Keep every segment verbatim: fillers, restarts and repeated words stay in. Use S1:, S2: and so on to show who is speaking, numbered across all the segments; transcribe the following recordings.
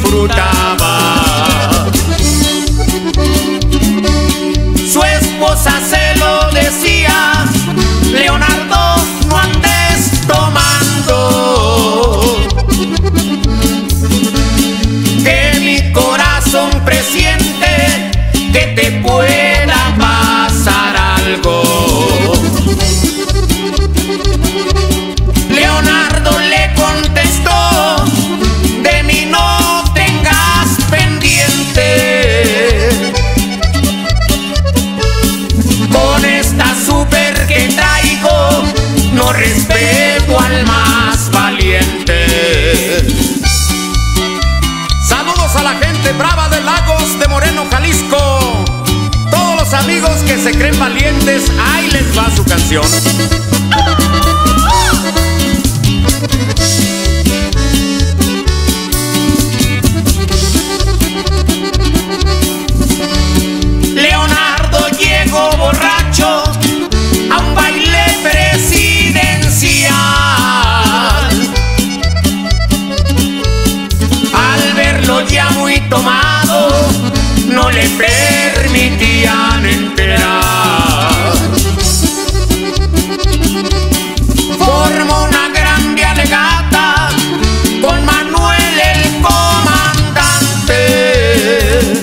S1: disfrutaba. Su esposa se lo decía: Leonardo, no andes tomando, que mi corazón presiente que te pueda pasar algo. Leonardo le contestó: de mí no tengas pendiente, con esta super que traigo no respeto al más valiente. Saludos a la gente brava de Lagos de Moreno, Jalisco. Todos los amigos que se creen valientes, ahí les va su canción. Leonardo llegó borracho a un baile presidencial. Al verlo ya muy tomado, no le permitían entrar. Formó una grande alegata con Manuel el comandante,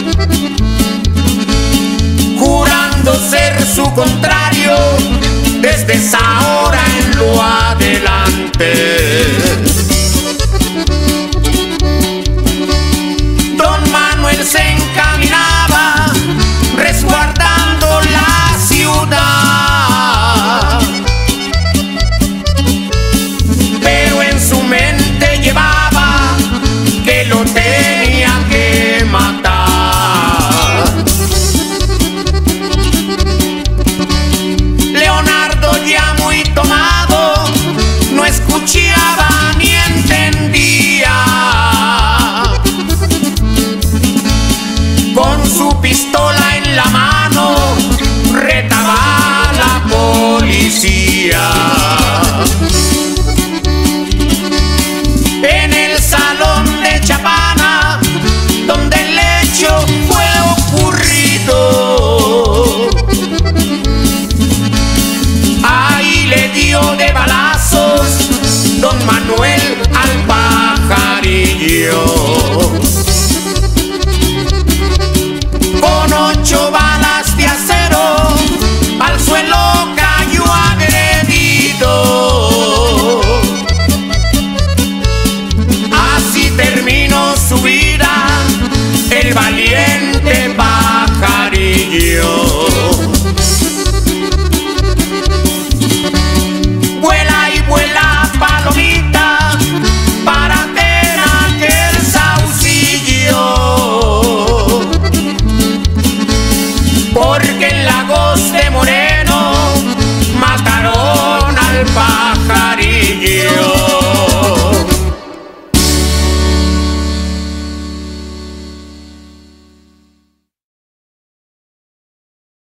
S1: jurando ser su contrario desde esa hora en lo adelante. Don Manuel se encaminaba resguardando la ciudad, pero en su mente llevaba que lo tenía que matar. Leonardo, ya muy tomado, no escuchaba ni entendía. Con su pistola en la mano retaba a la policía. En el salón de Chapana, donde el hecho fue ocurrido, ahí le dio de balazos don Manuel al pajarillo. Con ocho balas de acero al suelo cayó agredido. Así terminó su vida el valiente